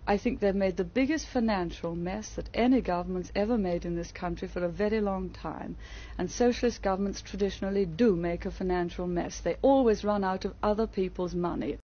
I think they've made the biggest financial mess that any government's ever made in this country for a very long time. And socialist governments traditionally do make a financial mess. They always run out of other people's money.